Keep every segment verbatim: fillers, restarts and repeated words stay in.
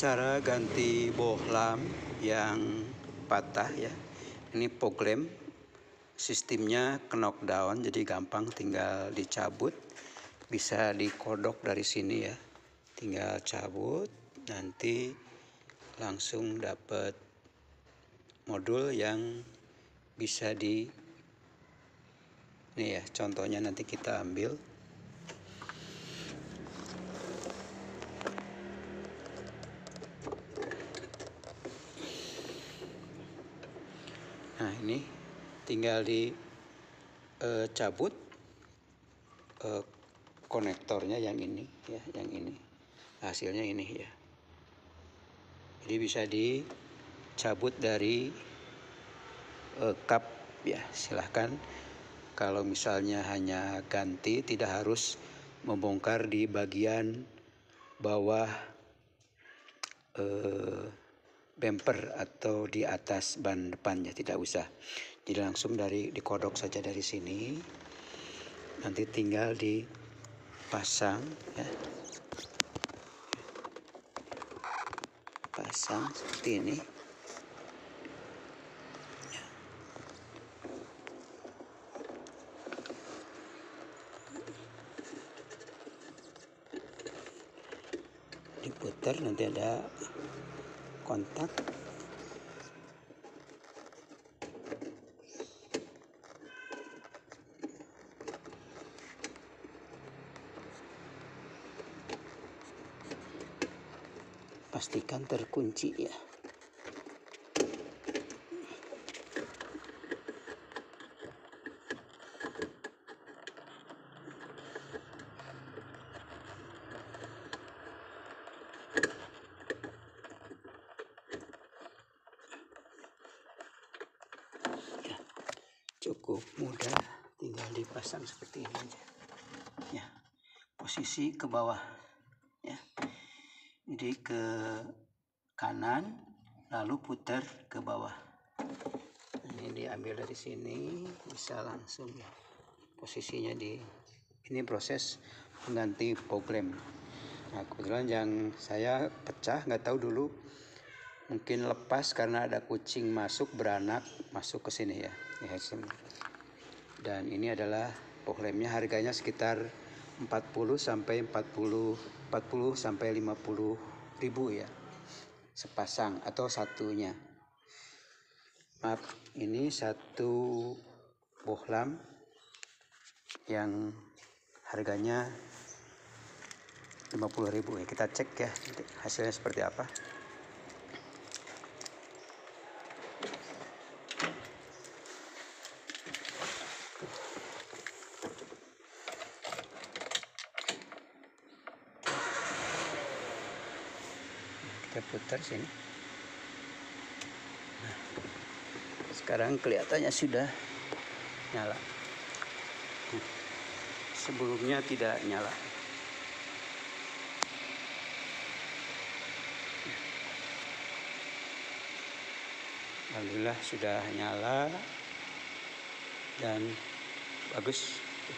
cara ganti bohlam yang patah ya. Ini Poglem, sistemnya knockdown, jadi gampang, tinggal dicabut, bisa dikodok dari sini ya. Tinggal cabut, nanti langsung dapat modul yang bisa di ini ya, contohnya nanti kita ambil. Nah, ini tinggal dicabut eh, konektornya yang ini ya, yang ini. Hasilnya ini ya. Jadi bisa dicabut dari eh, kap ya, silahkan. Kalau misalnya hanya ganti, tidak harus membongkar di bagian bawah eh, bumper atau di atas ban depannya, tidak usah. Jadi langsung dari dikodok saja dari sini. Nanti tinggal dipasang ya. Pasang seperti ini. Ya. Diputar, nanti ada kontak. Pastikan terkunci ya. Ya, cukup mudah, tinggal dipasang seperti ini aja. Ya, posisi ke bawah ya. Jadi ke kanan, lalu putar ke bawah. Ini diambil dari sini, bisa langsung ya. Posisinya di ini proses mengganti Poglem. Nah, kebetulan yang saya pecah, nggak tahu dulu, mungkin lepas karena ada kucing masuk, beranak masuk ke sini ya. Dan ini adalah Poglemnya, harganya sekitar empat puluh sampai empat puluh sampai lima puluh ribu ya, sepasang atau satunya. Maaf, ini satu bohlam yang harganya lima puluh ribu ya. Kita cek ya hasilnya seperti apa. Kita putar sini. Nah, sekarang kelihatannya sudah nyala. Nah, sebelumnya tidak nyala. Alhamdulillah sudah nyala dan bagus.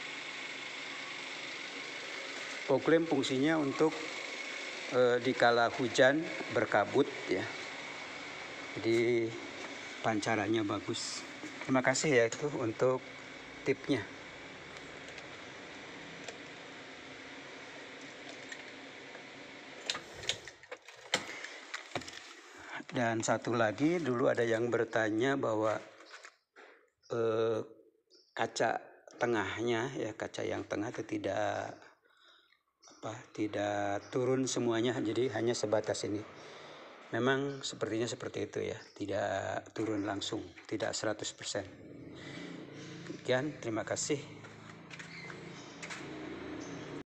Poglem fungsinya untuk e, dikala hujan berkabut ya. Jadi pancarannya bagus. Terima kasih ya itu untuk tipnya. Dan satu lagi, dulu ada yang bertanya bahwa eh, kaca tengahnya ya, kaca yang tengah itu tidak apa tidak turun semuanya, jadi hanya sebatas ini. Memang sepertinya seperti itu ya, tidak turun langsung, tidak seratus persen. Sekian, terima kasih.